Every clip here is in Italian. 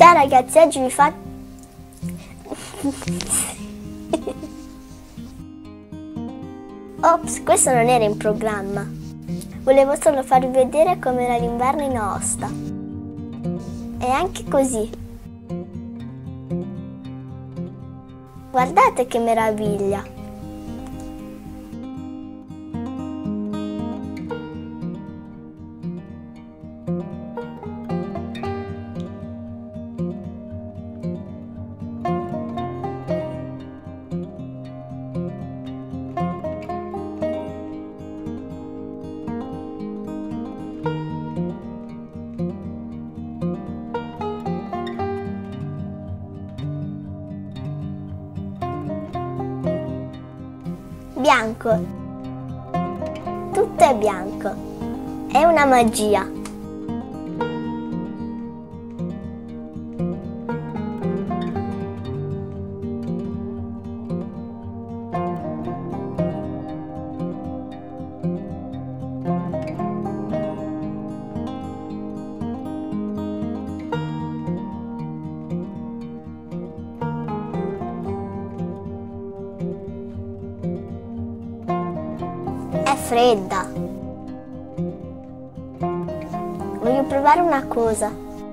Ciao ragazzi, oggi vi faccio... Ops, questo non era in programma. Volevo solo farvi vedere com'era l'inverno in Aosta. E anche così. Guardate che meraviglia! Bianco. Tutto è bianco. È una magia. È fredda. Voglio provare una cosa.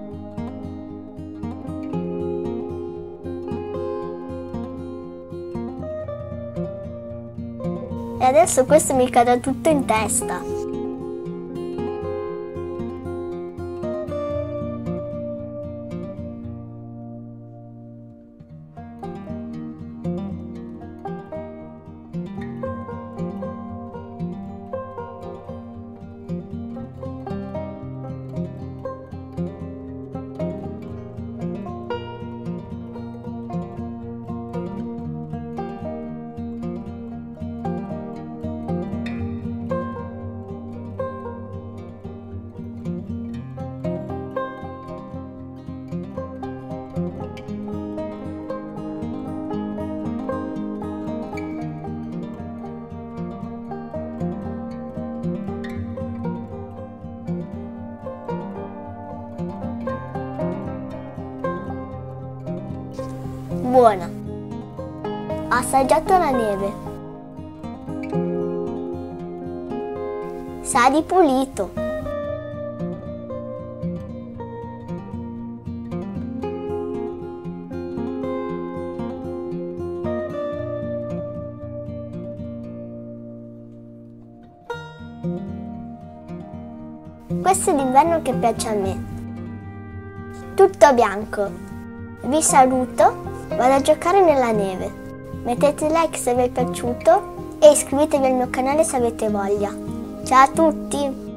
E adesso questo mi cade tutto in testa. Buona. Ho assaggiato la neve. Sa di pulito. Questo è l'inverno che piace a me. Tutto bianco. Vi saluto. Vado a giocare nella neve. Mettete like se vi è piaciuto e iscrivetevi al mio canale se avete voglia. Ciao a tutti!